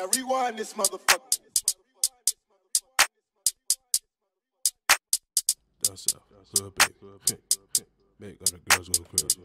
Now rewind this motherfucker. That's up. Hood baby. Make all the girls go crazy.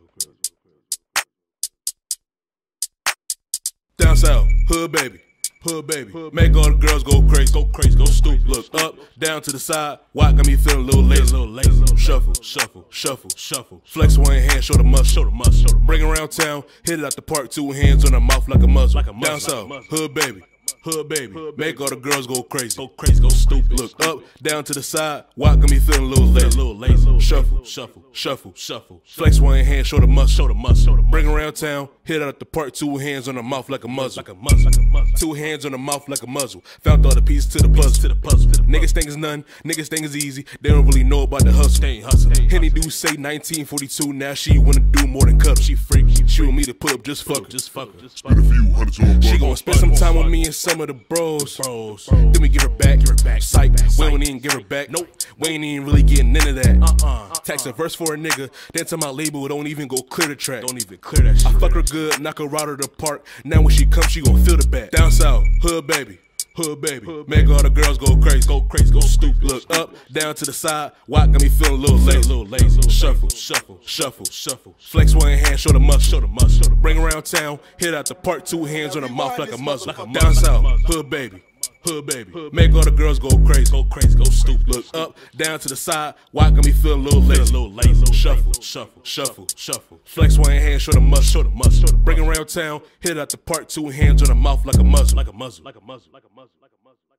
Down south, hood baby. Hood baby, make all the girls go crazy, go stupid. Look up, down to the side, why got me feeling a little lazy, Shuffle, shuffle, shuffle, shuffle. Flex one hand, show the muscle, Bring around town, hit it out the park, two hands on her mouth like a muzzle. Down south, hood baby. Hood baby, make all the girls go crazy, go stupid. Look up, down to the side, why got me feeling a little lazy, Shuffle, shuffle, shuffle, shuffle. Flex one hand, show the muscle, Bring around town, hit out the park, two hands on the mouth like a muzzle, Two hands on the mouth like a muzzle. Found all the pieces to the puzzle. Niggas think it's none, niggas think it's easy. They don't really know about the hustle. Henny Dusse 1942, now she wanna do more than cuddle. She freaky, she want me to put up just fuck her. Spend a few hundreds on She gon' spend some time with me and some of the bros. Then we give her back. Sike, we don't even give her back. Nope, we ain't even really getting into that. Tax a verse for a nigga, then tell my label don't even go clear the track. Don't even clear that shit. I fuck her good, knock her out of the park. Now when she comes, she gon' feel the back. Down south, hood baby. Hood baby, make all the girls go crazy, go stupid. Look up, down to the side, why got me feeling a little lazy, Shuffle, shuffle, shuffle, shuffle. Flex one hand, show the muscle, Bring around town, hit out the park, two hands on the mouth like a muzzle. Down south, hood baby. Hood baby, make all the girls go crazy, go stupid. Look up, down to the side, why got me feeling a little lazy, Shuffle, shuffle, shuffle, shuffle. Flex one hand, show the muscle, Bring around town, hit out the park, two hands on the mouth like a muzzle,